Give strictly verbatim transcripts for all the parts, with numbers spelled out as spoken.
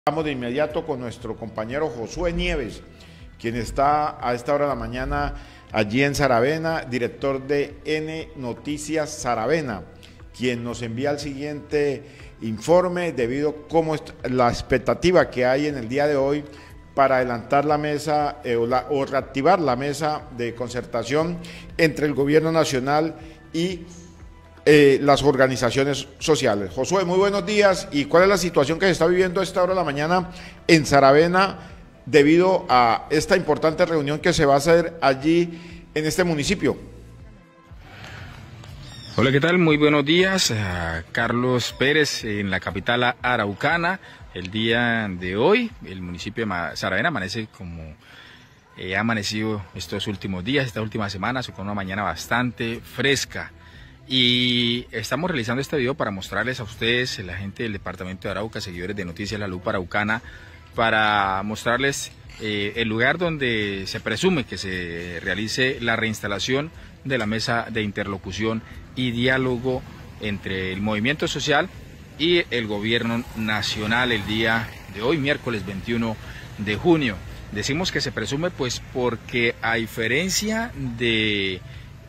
Vamos de inmediato con nuestro compañero Josué Nieves, quien está a esta hora de la mañana allí en Saravena, director de N Noticias Saravena, quien nos envía el siguiente informe debido a cómo es la expectativa que hay en el día de hoy para adelantar la mesa eh, o, la, o reactivar la mesa de concertación entre el gobierno nacional y Eh, las organizaciones sociales. Josué, muy buenos días. ¿Y cuál es la situación que se está viviendo a esta hora de la mañana en Saravena debido a esta importante reunión que se va a hacer allí en este municipio? Hola, ¿qué tal? Muy buenos días. Uh, Carlos Pérez en la capital araucana. El día de hoy el municipio de Saravena amanece como eh, ha amanecido estos últimos días, estas últimas semanas, con una mañana bastante fresca. Y estamos realizando este video para mostrarles a ustedes, la gente del departamento de Arauca, seguidores de Noticias La Lupa Araucana, para mostrarles eh, el lugar donde se presume que se realice la reinstalación de la mesa de interlocución y diálogo entre el movimiento social y el gobierno nacional el día de hoy, miércoles veintiuno de junio. Decimos que se presume pues porque a diferencia de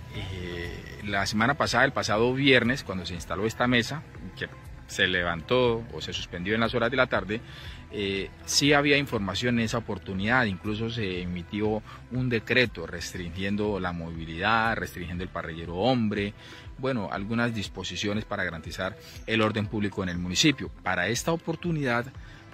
Eh, la semana pasada, el pasado viernes, cuando se instaló esta mesa, que se levantó o se suspendió en las horas de la tarde, eh, sí había información en esa oportunidad, incluso se emitió un decreto restringiendo la movilidad, restringiendo el parrillero hombre, bueno, algunas disposiciones para garantizar el orden público en el municipio. Para esta oportunidad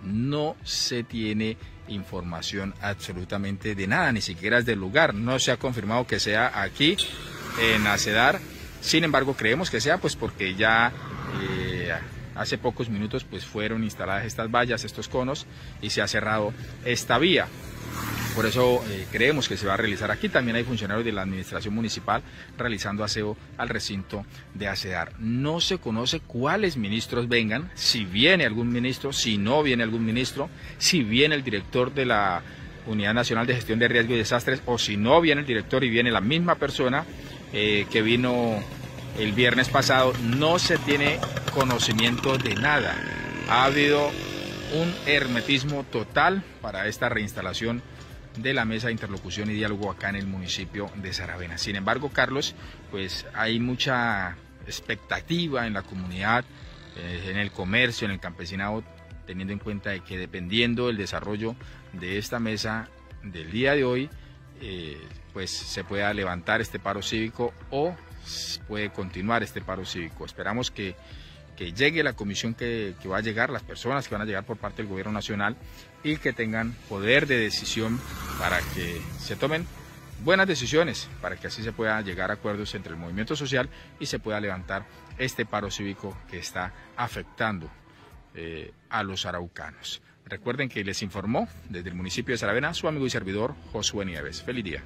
no se tiene información absolutamente de nada, ni siquiera es del lugar, no se ha confirmado que sea aquí en Acedar. Sin embargo, creemos que sea pues porque ya eh, hace pocos minutos pues fueron instaladas estas vallas, estos conos, y se ha cerrado esta vía. Por eso eh, creemos que se va a realizar aquí. También hay funcionarios de la administración municipal realizando aseo al recinto de Acedar. No se conoce cuáles ministros vengan, si viene algún ministro, si no viene algún ministro, si viene el director de la Unidad Nacional de Gestión de Riesgos y Desastres, o si no viene el director y viene la misma persona eh, que vino el viernes pasado. No se tiene conocimiento de nada. Ha habido un hermetismo total para esta reinstalación de la mesa de interlocución y diálogo acá en el municipio de Saravena. Sin embargo, Carlos, pues hay mucha expectativa en la comunidad, eh, en el comercio, en el campesinado, teniendo en cuenta de que dependiendo del desarrollo de esta mesa del día de hoy, eh, pues se pueda levantar este paro cívico o puede continuar este paro cívico. Esperamos que, que llegue la comisión que, que va a llegar, las personas que van a llegar por parte del gobierno nacional, y que tengan poder de decisión para que se tomen buenas decisiones, para que así se puedan llegar a acuerdos entre el movimiento social y se pueda levantar este paro cívico que está afectando eh, a los araucanos. Recuerden que les informó desde el municipio de Saravena su amigo y servidor Josué Nieves. Feliz día.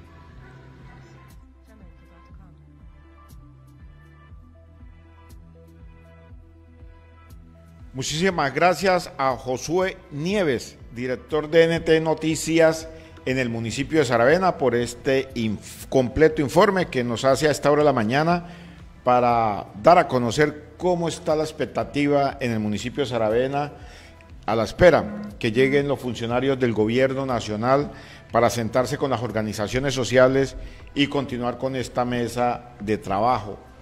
Muchísimas gracias a Josué Nieves, director de N T Noticias en el municipio de Saravena, por este inf- completo informe que nos hace a esta hora de la mañana para dar a conocer cómo está la expectativa en el municipio de Saravena a la espera que lleguen los funcionarios del gobierno nacional para sentarse con las organizaciones sociales y continuar con esta mesa de trabajo.